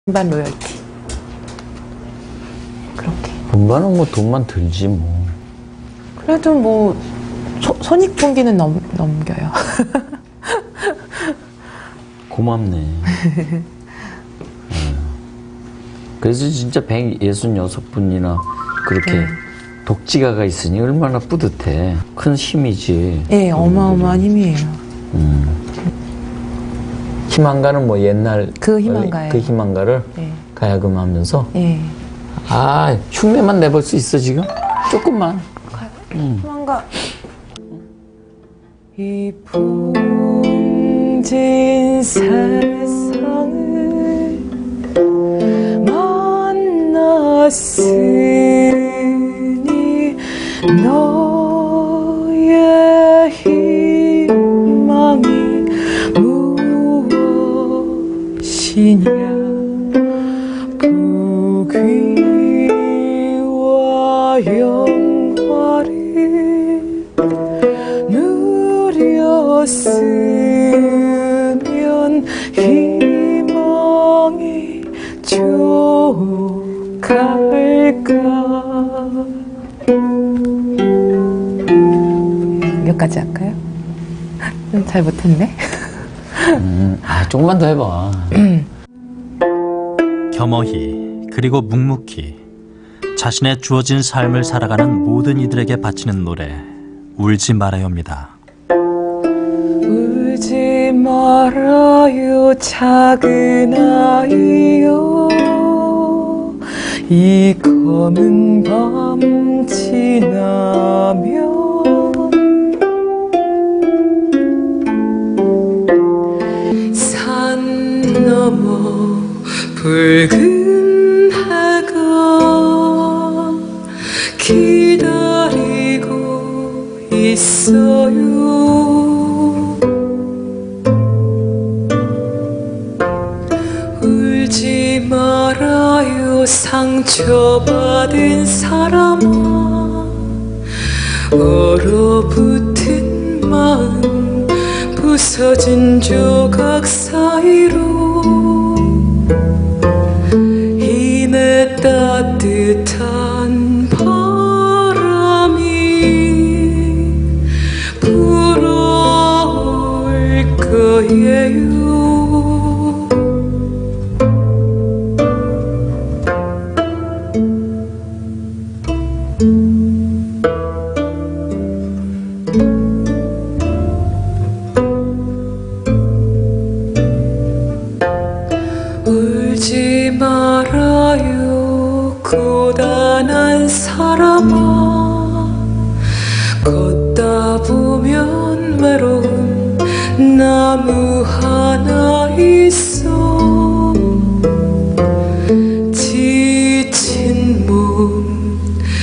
음반 로열티. 그렇게. 음반은 뭐 돈만 들지 뭐. 그래도 뭐 손익분기는 넘겨요. 고맙네. 그래서 진짜 166분이나 그렇게 독지가가 있으니 얼마나 뿌듯해. 큰 힘이지. 예, 어마어마한 힘이에요. 희망가는 뭐 옛날 그 희망가예요. 그 희망가를 예. 가야금 하면서 예. 아 흉내만 내볼 수 있어 지금? 조금만. 희망가. 이 풍진 세상을 만났으니 너의 희망이 무엇이냐. 부귀와 영화를 누렸으면 희망이 족할까. 여기까지 할까요? 잘 못했네. 조금만 더 해봐. 겸허히 그리고 묵묵히 자신의 주어진 삶을 살아가는 모든 이들에게 바치는 노래 울지 말아요입니다. 울지 말아요 작은 아이요. 이 검은 밤 지나면 산 넘어 붉은 해가 기다리고 있어요. 울지 말아요 상처받은 사람아. 얼어붙은 마음 부서진 조각 사이로 이내 따뜻한 바람이 불어올 거예요. 울지 말아요 고단한 사람아. 걷다 보면 외로운 나무 하나 있어. 지친 몸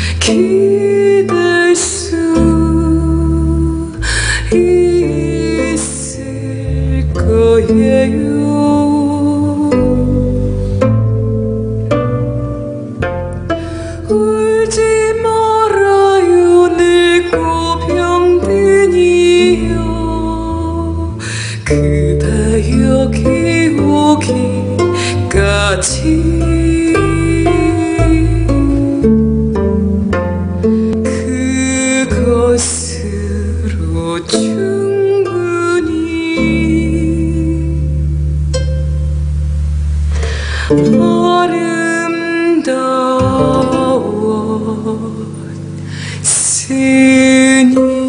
기댈 수 있을 거예요. 울지 말아요 늙고 병든 이여. 그대 여기 오기까지 그것으로 충분히 아름다웠으니.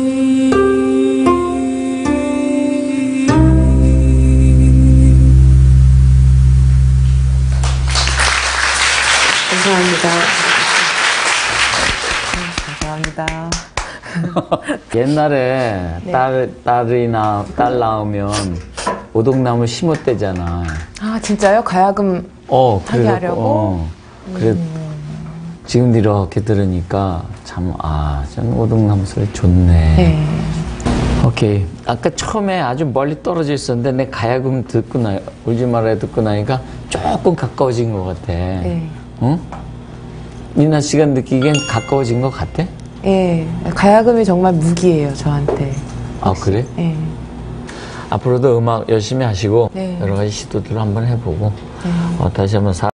감사합니다. 감사합니다. 옛날에 네. 딸 낳으면 오동나무 심었대잖아. 아 진짜요? 가야금 하게 하려고? 그래 지금 이렇게 들으니까 참 전 오동나무 소리 좋네. 네. 오케이. 아까 처음에 아주 멀리 떨어져 있었는데 내 가야금 울지 말아요 듣고 나니까 조금 가까워진 것 같아. 네. 응? 니나 씨가 느끼기엔 가까워진 것 같아? 예, 가야금이 정말 무기예요, 저한테. 아, 그래? 예. 앞으로도 음악 열심히 하시고 네. 여러 가지 시도들을 한번 해보고 다시 한번